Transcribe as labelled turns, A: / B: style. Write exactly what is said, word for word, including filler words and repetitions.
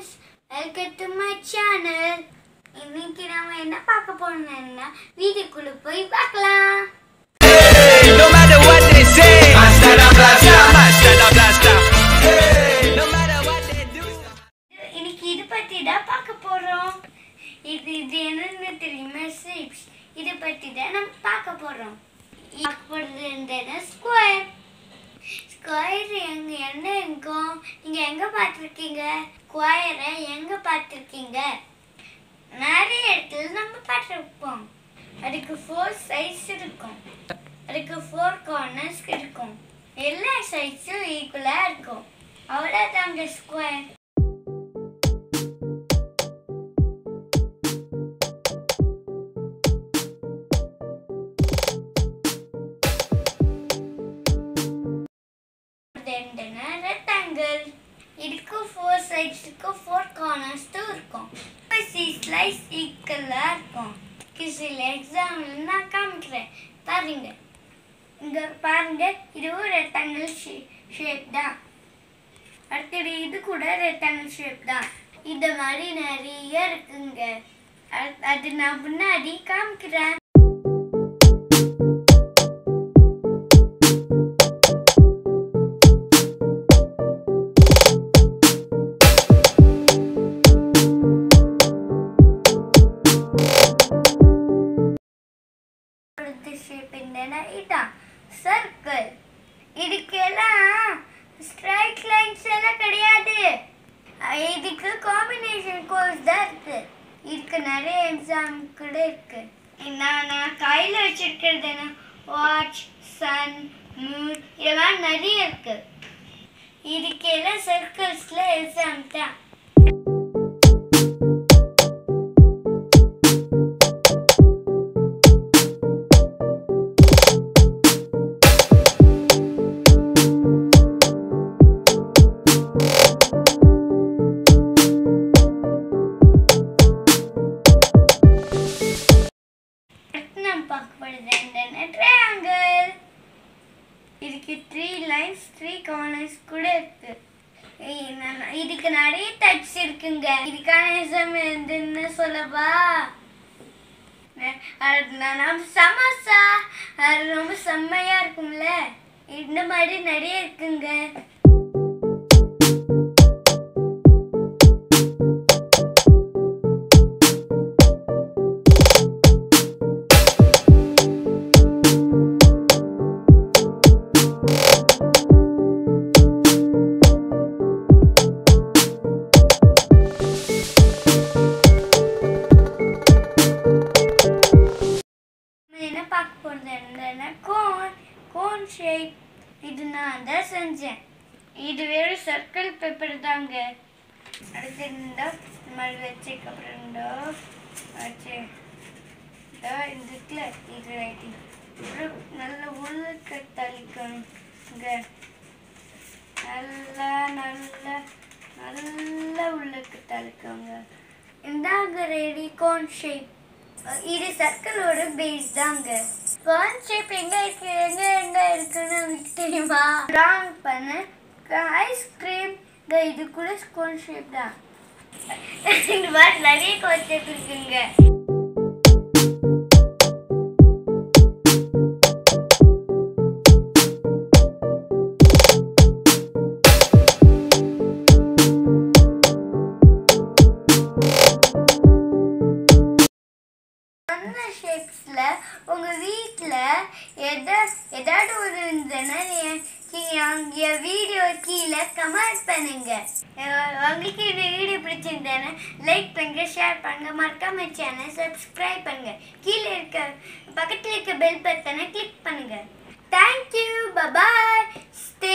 A: friends, welcome to my channel. இன்னைக்கு நாம என்ன பார்க்க போறோம்னா வீடியோக்குள்ள போய் பார்க்கலாம்.
B: No matter what they say, master the blaster, master the blaster. Hey, no matter what they do.
A: இன்னைக்கு இது பத்தி தான் பார்க்க போறோம். இது இது என்னன்னு தெரியுமா? ஷேப்ஸ். இது பத்தி தான் நம்ம பார்க்க போறோம். பார்க்கிறது என்ன ஸ்கொயர். ஸ்கொயர் எங்க என்ன இருக்கும்? நீங்க எங்க பார்த்திருக்கீங்க? ஸ்கொயரை எங்க பார்த்திருக்கீங்க? நிறைய இடத்துல நம்ம பார்த்திருப்போம். அதுக்கு ஃபோர் சைட்ஸ் இருக்கும். அதுக்கு ஃபோர் கார்னர்ஸ் இருக்கும். எல்லா சைட்ஸும் ஈக்குவலா இருக்கும். அவ்வளவுதாங்க ஸ்கொயர். ரெக்டாங்கிள் இதுக்கு ஃபோர் சைட்ஸ்க்கு ஃபோர் கார்னர்ஸ் இருக்கும். ஸ்லைஸ் ஈக்குவலா இருக்கும். சில எக்ஸாம்பிள் நான் காமிக்கிறேன் பாருங்க. இங்க பாருங்க, இது ஒரு ரெக்டாங்கிள் ஷேப் தான். அடுத்தது இது கூட ரெக்டாங்கிள் ஷேப் தான். இந்த மாதிரி நிறைய இருக்குங்க. அது நான் முன்னாடி காமிக்கிறேன். சர்க்கிள் இதுக்கெல்லாம் ஸ்ட்ரைட் லைன்ஸ் எல்லாம் கிடையாது. இதுக்கு காம்பினேஷன் கோர்ஸ் தான் இருக்கு. இதுக்கு நிறைய எக்ஸாம் கூட இருக்கு. நான் நான் கையில் வச்சிருக்கிறது என்ன வாட்ச், சன், மூன் இதெல்லாம் நிறைய இருக்கு. இதுக்கெல்லாம் சர்க்கிள்ஸ்ல எக்ஸாம் தான். ட்ரையாங்கிள் இதுக்கு த்ரீ லைன்ஸ் த்ரீ கார்னர்ஸ் கூட இருக்கு. இதுக்கு நிறைய டைப்ஸ் இருக்குங்க. இதுக்கான எக்ஸாம் எதுன்னு சொல்லவா? சமோசா அது ரொம்ப செம்மையா இருக்கும்ல. இந்த மாதிரி நிறைய இருக்குங்க. கோன் கோன் ஷேப் இது நான் தான் செஞ்சேன். இது வேறு சர்க்கிள் பேப்பர் தாங்க. அடுத்து இந்த மாதிரி வச்சுக்கு அப்புறம் வச்சு இதுக்குல இது ரைட்டிங் நல்ல உள்ளுக்கு தள்ளிக்கணுங்க. நல்லா நல்லா நல்லா உள்ளுக்கு தள்ளிக்கோங்க. இந்தாங்க ரெடி கோன் ஷேப். இது சர்க்கிளோட பேஸ் தாங்க. கோன் ஷேப் எங்க இருக்கு எங்க எங்க இருக்குன்னு உங்களுக்கு தெரியுமா? ட்ராயிங் பண்ண ஐஸ்கிரீம் இது கூட கோன் ஷேப் தான். இந்த மாதிரி நிறைய கோன் ஷேப் இருக்குங்க. ஷேப்ஸ்ல உங்க வீட்டுல எதா ஏதாவது ஒரு இருந்ததுன்னா நீங்க வீடியோ கீழே கமெண்ட் பண்ணுங்க. உங்களுக்கு இந்த வீடியோ பிடிச்சிருந்தேன்னா லைக் பண்ணுங்க, ஷேர் பண்ணுங்க, மறக்காம சேனல் சப்ஸ்கிரைப் பண்ணுங்க. கீழே இருக்க பக்கத்துல இருக்க பெல் பட்டனை கிளிக் பண்ணுங்க. தேங்க்யூ, பை பாய்.